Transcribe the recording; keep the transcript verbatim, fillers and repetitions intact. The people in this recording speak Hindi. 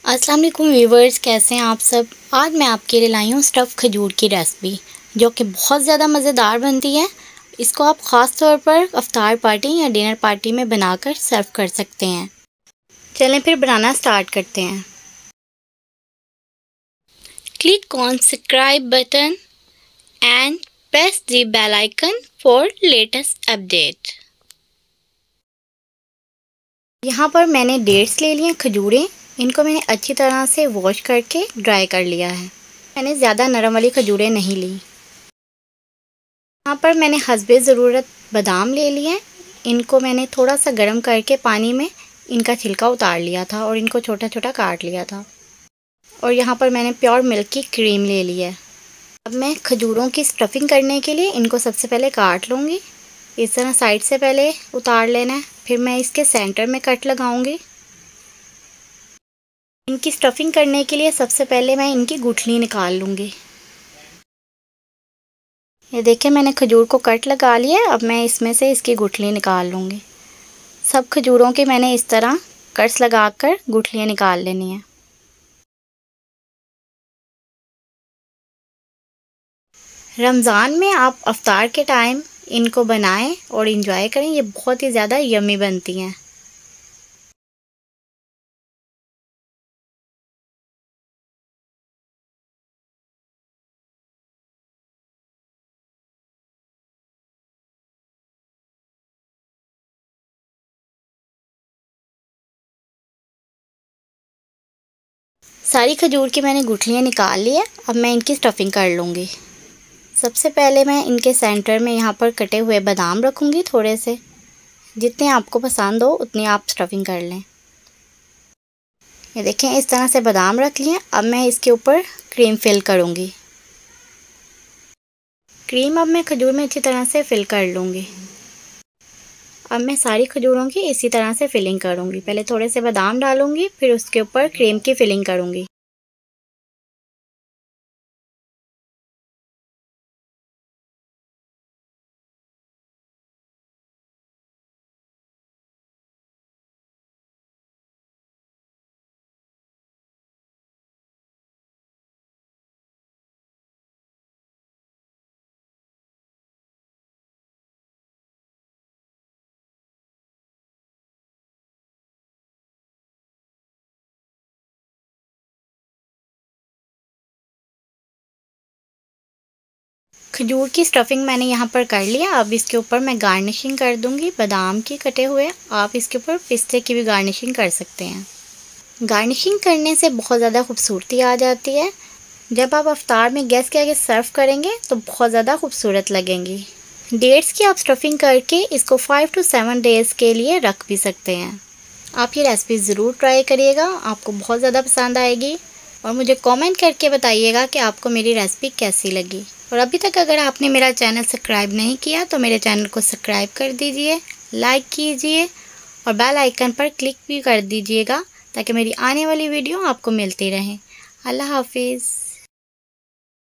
अस्सलाम वालेकुम व्यूवर्स, कैसे हैं आप सब। आज मैं आपके लिए लाई हूँ स्टफ़ खजूर की रेसिपी, जो कि बहुत ज़्यादा मज़ेदार बनती है। इसको आप ख़ास तौर पर इफ्तार पार्टी या डिनर पार्टी में बनाकर सर्व कर सकते हैं। चलें फिर बनाना स्टार्ट करते हैं। Click on subscribe button and press the bell icon for latest update. यहाँ पर मैंने डेट्स ले लिए, खजूरें। इनको मैंने अच्छी तरह से वॉश करके ड्राई कर लिया है। मैंने ज़्यादा नरम वाली खजूरें नहीं ली। यहाँ पर मैंने हस्बे ज़रूरत बादाम ले लिए। इनको मैंने थोड़ा सा गर्म करके पानी में इनका छिलका उतार लिया था और इनको छोटा छोटा काट लिया था। और यहाँ पर मैंने प्योर मिल्क की क्रीम ले ली है। अब मैं खजूरों की स्टफिंग करने के लिए इनको सबसे पहले काट लूँगी। इस तरह साइड से पहले उतार लेना है, फिर मैं इसके सेंटर में कट लगाऊंगी। इनकी स्टफिंग करने के लिए सबसे पहले मैं इनकी गुठली निकाल लूँगी। ये देखिए, मैंने खजूर को कट लगा लिया। अब मैं इसमें से इसकी गुठली निकाल लूँगी। सब खजूरों की मैंने इस तरह कट्स लगाकर गुठलियाँ निकाल लेनी है। रमज़ान में आप इफ्तार के टाइम इनको बनाएं और इंजॉय करें। ये बहुत ही ज़्यादा यम्मी बनती हैं। सारी खजूर की मैंने गुठलियाँ निकाल ली है। अब मैं इनकी स्टफिंग कर लूँगी। सबसे पहले मैं इनके सेंटर में यहाँ पर कटे हुए बादाम रखूँगी। थोड़े से, जितने आपको पसंद हो उतनी आप स्टफिंग कर लें। ये देखें, इस तरह से बादाम रख लिए। अब मैं इसके ऊपर क्रीम फिल करूँगी। क्रीम अब मैं खजूर में अच्छी तरह से फिल कर लूँगी। अब मैं सारी खजूरों की इसी तरह से फिलिंग करूँगी। पहले थोड़े से बादाम डालूँगी, फिर उसके ऊपर क्रीम की फिलिंग करूँगी। खजूर की स्टफिंग मैंने यहाँ पर कर लिया। अब इसके ऊपर मैं गार्निशिंग कर दूँगी बादाम की कटे हुए। आप इसके ऊपर पिस्ते की भी गार्निशिंग कर सकते हैं। गार्निशिंग करने से बहुत ज़्यादा खूबसूरती आ जाती है। जब आप इफ्तार में गेस्ट के आगे सर्व करेंगे तो बहुत ज़्यादा खूबसूरत लगेंगी। डेट्स की आप स्टफिंग करके इसको फाइव टू सेवन डेज़ के लिए रख भी सकते हैं। आप ये रेसिपी ज़रूर ट्राई करिएगा, आपको बहुत ज़्यादा पसंद आएगी। और मुझे कमेंट करके बताइएगा कि आपको मेरी रेसिपी कैसी लगी। और अभी तक अगर आपने मेरा चैनल सब्सक्राइब नहीं किया तो मेरे चैनल को सब्सक्राइब कर दीजिए, लाइक कीजिए और बेल आइकन पर क्लिक भी कर दीजिएगा, ताकि मेरी आने वाली वीडियो आपको मिलती रहे। अल्लाह हाफिज़।